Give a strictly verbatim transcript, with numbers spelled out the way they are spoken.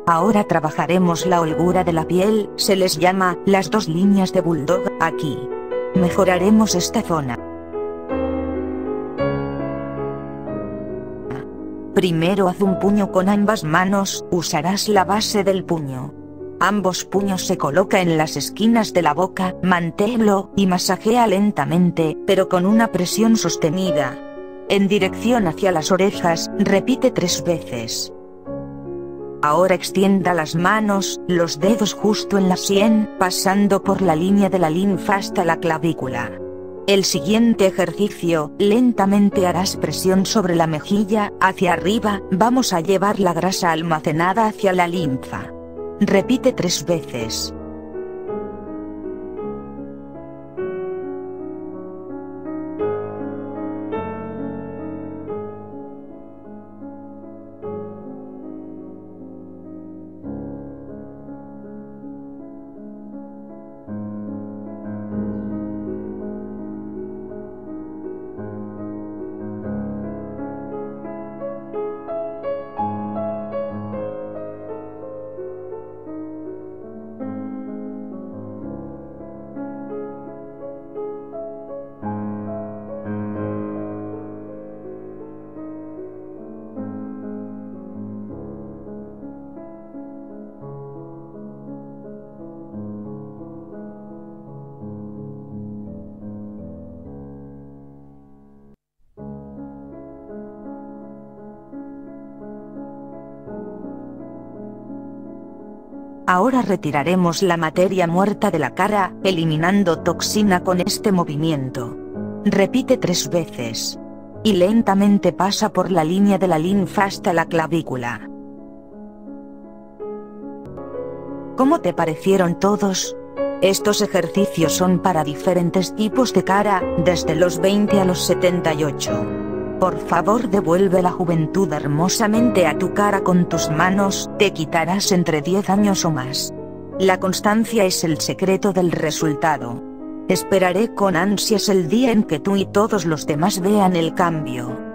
Ahora trabajaremos la holgura de la piel, se les llama las dos líneas de bulldog, aquí. Mejoraremos esta zona. Primero haz un puño con ambas manos, usarás la base del puño. Ambos puños se coloca en las esquinas de la boca, manténlo, y masajea lentamente, pero con una presión sostenida. En dirección hacia las orejas, repite tres veces. Ahora extienda las manos, los dedos justo en la sien, pasando por la línea de la linfa hasta la clavícula. El siguiente ejercicio, lentamente harás presión sobre la mejilla, hacia arriba, vamos a llevar la grasa almacenada hacia la linfa. Repite tres veces. Ahora retiraremos la materia muerta de la cara, eliminando toxina con este movimiento. Repite tres veces. Y lentamente pasa por la línea de la linfa hasta la clavícula. ¿Cómo te parecieron todos? Estos ejercicios son para diferentes tipos de cara, desde los veinte a los setenta y ocho. Por favor, devuelve la juventud hermosamente a tu cara con tus manos, te quitarás entre diez años o más. La constancia es el secreto del resultado. Esperaré con ansias el día en que tú y todos los demás vean el cambio.